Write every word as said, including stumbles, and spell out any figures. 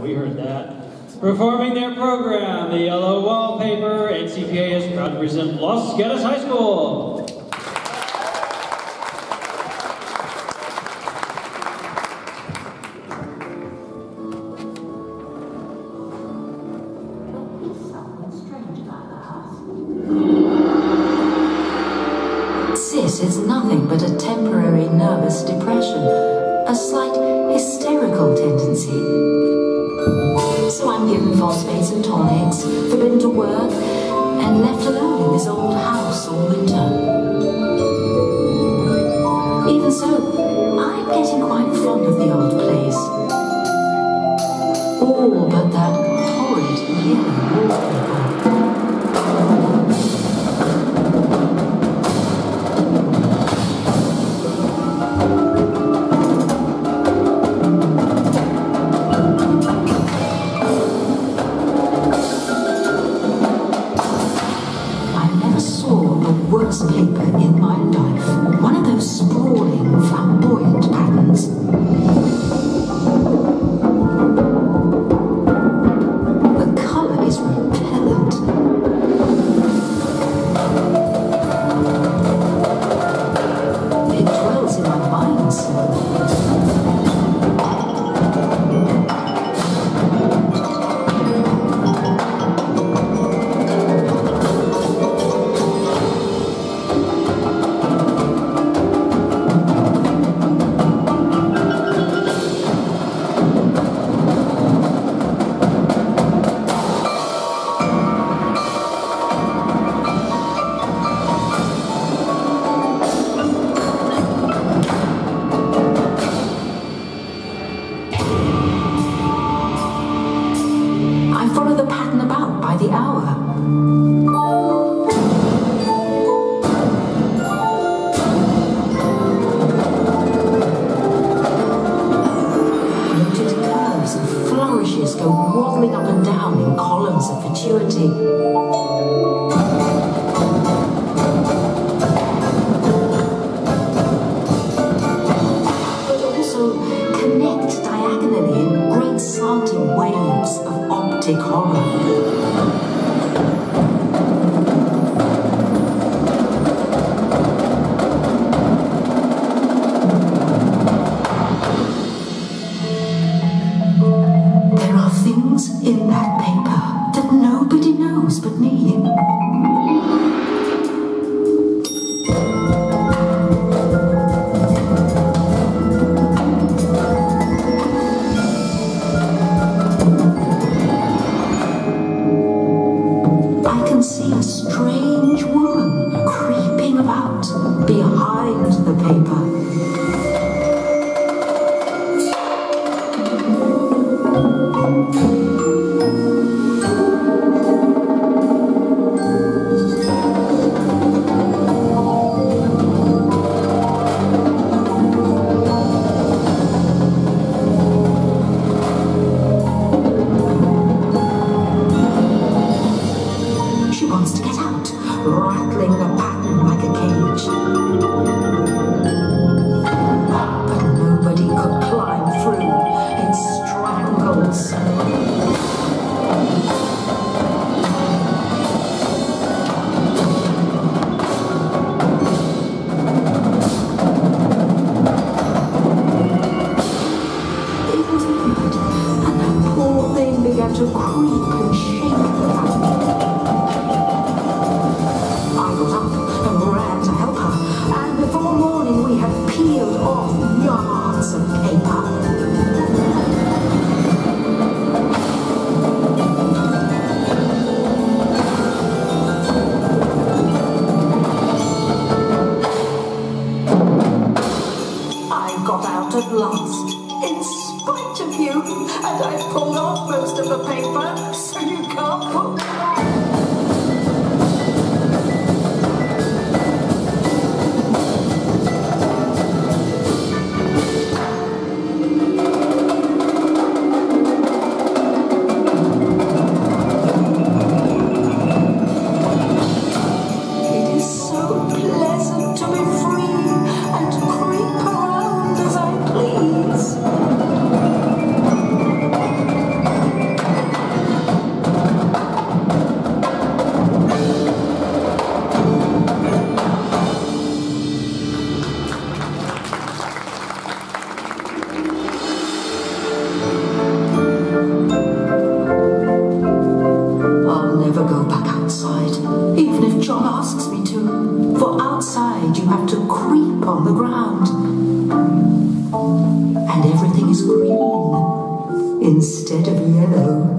we heard that. Performing their program, the Yellow Wallpaper, N C P A is proud to present Los Gatos High School. This is nothing but a temporary nervous depression, a slight hysterical tendency. So I'm given phosphates and tonics, forbidden to work, and left alone in this old house all winter. Even so, I'm getting quite fond of the old place. All but that horrid yellow wallpaper. Worst paper in my life. One of those sprawling, flamboyant patterns. The colour is repellent. It dwells in my mind so. Go waddling up and down in columns of fatuity. But also connect diagonally in great slanting waves of optic horror. In that paper that nobody knows but me. I can see a strange woman creeping about behind the paper. Rattling the pattern like a cage. But nobody could climb through. It strangles. It was midnight, and that poor thing began to creep and shake the pattern. I got up and ran to help her, and before morning we had peeled off yards of paper. I got out at last, in spite of you, and I pulled off most of the paper, so you can't pull it off. Please. creep on the ground. And everything is green instead of yellow.